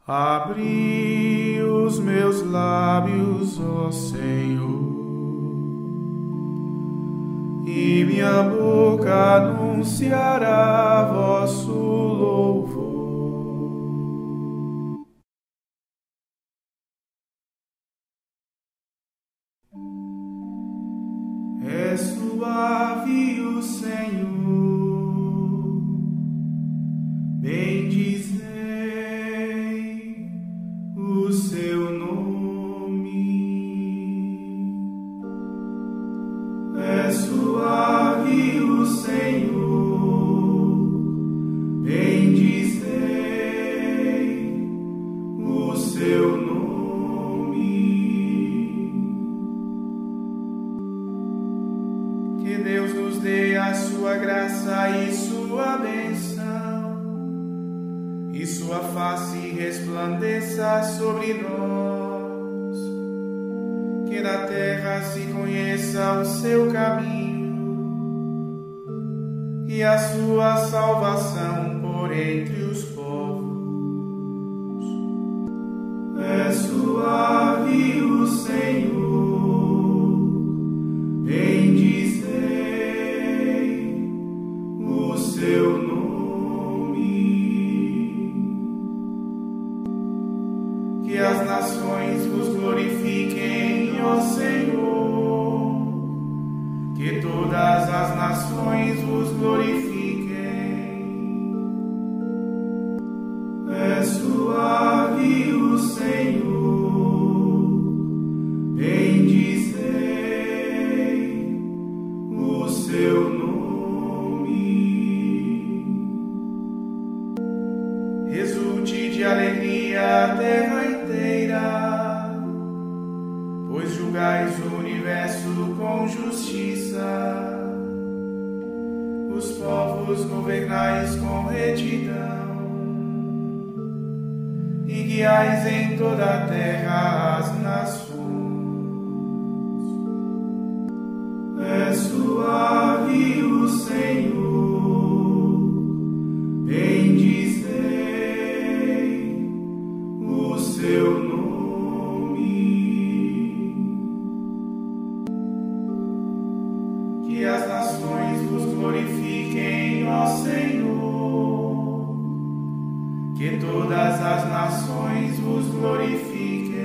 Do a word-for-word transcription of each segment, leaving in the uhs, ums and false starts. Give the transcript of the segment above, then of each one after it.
Abri os meus lábios, ó Senhor, e minha boca anunciará vosso louvor. É suave o Senhor, bendizei o seu nome. É suave o Senhor, bendizei o seu nome. Que Deus nos dê a sua graça e sua bênção, e sua face resplandeça sobre nós. Que na terra se conheça o seu caminho e a sua salvação por entre os povos. É suave o Senhor, bendizei o seu nome. Que as nações vos glorifiquem, ó Senhor, que todas as nações vos glorifiquem. É suave o Senhor, bendizei o seu nome. Resulte de alegria a terra inteira, pois julgais o universo com justiça. Os povos governais com retidão, e guiais em toda a terra as nações. É suave o Senhor, bendizei o seu nome. Que as nações vos glorifiquem, ó Senhor, que todas as nações vos glorifiquem.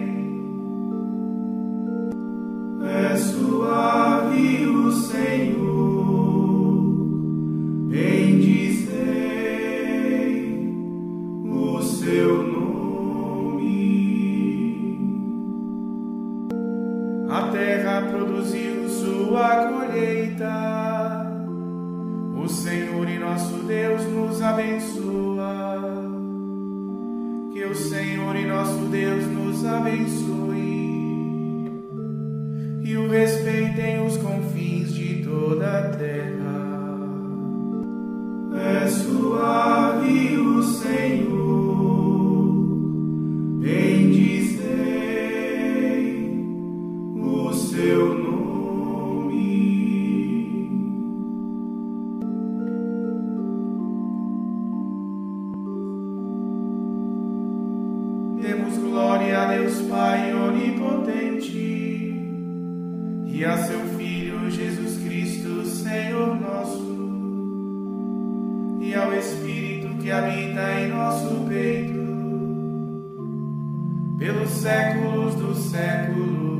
É suave o Senhor, bendizei o seu nome. A terra produziu sua colheita, o Senhor e nosso Deus nos abençoa. Que o Senhor e nosso Deus nos abençoe e o respeitem os confins de toda a terra. É suave o Senhor, bendizei o seu nome. Demos glória a Deus Pai onipotente e a seu Filho Jesus Cristo, Senhor nosso, e ao Espírito que habita em nosso peito, pelos séculos dos séculos.